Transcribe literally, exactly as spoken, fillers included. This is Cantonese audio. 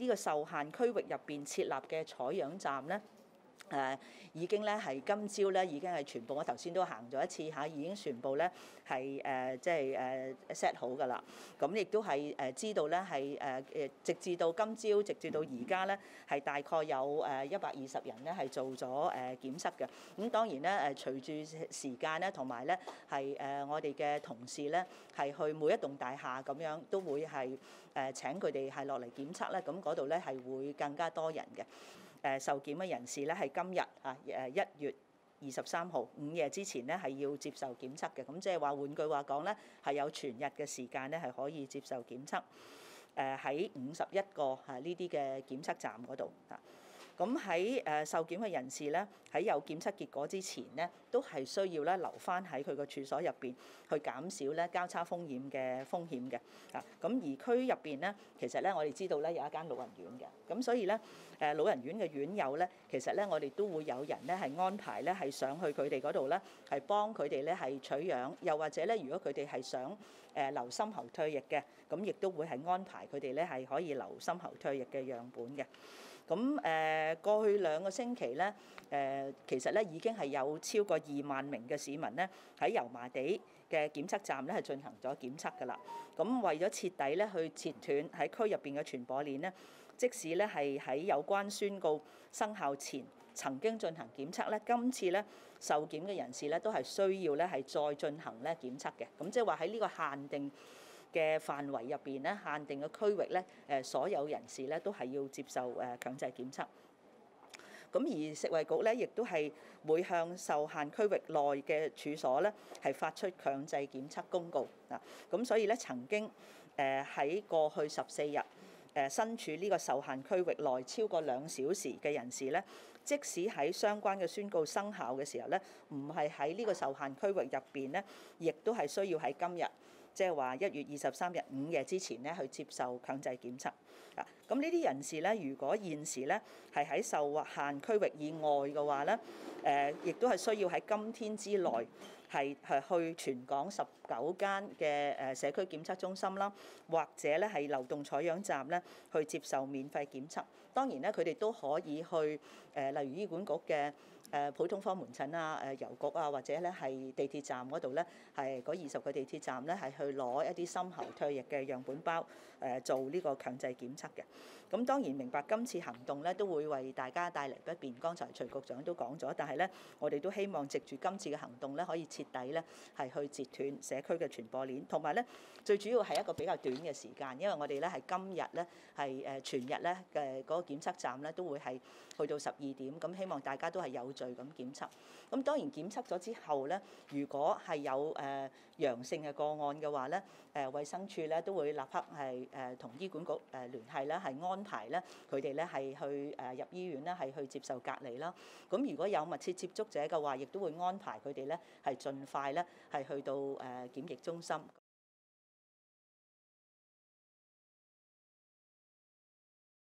呢個受限區域入邊設立嘅採樣站咧。誒、呃、已經咧係今朝咧已經係全部，我頭先都行咗一次嚇，已經全部咧係誒即係誒 set 好㗎啦。咁亦都係誒知道咧係誒誒，直至到今朝，直至到而家咧係大概有誒一百二十人咧係做咗誒檢測嘅。咁當然咧誒隨住時間咧同埋咧係誒我哋嘅同事咧係去每一棟大廈咁樣都會係誒請佢哋係落嚟檢測咧，咁嗰度咧係會更加多人嘅。誒受檢嘅人士咧係今日啊誒一月二十三號午夜之前咧係要接受檢測嘅，咁即係話換句話講咧係有全日嘅時間咧係可以接受檢測。誒喺五十一個啊呢啲嘅檢測站嗰度啊。咁喺誒受檢嘅人士咧，喺有檢測結果之前咧，都係需要咧留翻喺佢個處所入邊，去減少咧交叉風險嘅風險嘅。啊，咁而區入邊咧，其實咧我哋知道咧有一間老人院嘅，咁所以咧誒老人院嘅院友咧，其實咧我哋都會有人咧係安排咧係上去佢哋嗰度咧，係幫佢哋咧係取樣，又或者咧如果佢哋係想誒留深喉唾液嘅，咁亦都會係安排佢哋咧係可以留深喉唾液嘅樣本嘅。咁誒、呃、過去兩個星期咧，誒、呃、其實咧已經係有超過二萬名嘅市民咧喺油麻地嘅檢測站咧係進行咗檢測㗎啦。咁為咗徹底咧去切斷喺區入邊嘅傳播鏈咧，即使咧係喺有關宣告生效前曾經進行檢測咧，今次咧受檢嘅人士咧都係需要咧係再進行咧檢測嘅。咁即係話喺呢個限定嘅範圍入邊咧，限定嘅區域咧，誒所有人士咧都係要接受誒強制檢測。咁而食衞局咧，亦都係會向受限區域內嘅處所咧，係發出強制檢測公告啊。咁所以咧，曾經誒喺過去十四日誒身處呢個受限區域內超過兩小時嘅人士咧，即使喺相關嘅宣告生效嘅時候咧，唔係喺呢個受限區域入邊咧，亦都係需要喺今日，即係話一月二十三日午夜之前咧去接受強制檢測啊。咁呢啲人士咧，如果現時咧係喺受限區域以外嘅話咧，誒亦都係需要喺今天之內係係去全港十九間嘅誒社區檢測中心啦，或者咧係流動採樣站咧去接受免費檢測。當然咧，佢哋都可以去誒，例如醫管局嘅誒普通科門診啊、誒郵局啊，或者咧係地鐵站嗰度咧，係嗰二十個地鐵站咧係去攞一啲深喉唾液嘅樣本包誒做呢個強制檢測嘅。咁當然明白今次行動咧都會為大家帶嚟不便，剛才徐局長都講咗，但係咧我哋都希望藉住今次嘅行動咧，可以徹底咧係去截斷社區嘅傳播鏈，同埋咧最主要係一個比較短嘅時間，因為我哋咧係今日咧係誒全日咧嘅嗰個檢測站咧都會係去到十二點，咁希望大家都係有序咁檢測。咁當然檢測咗之後咧，如果係有誒陽性嘅個案嘅話咧，誒衛生署咧都會立刻係誒同醫管局誒聯繫咧，係安排咧佢哋咧係去誒入醫院咧係去接受隔離啦。咁如果有密切接觸者嘅話，亦都會安排佢哋咧係盡快咧係去到誒檢疫中心。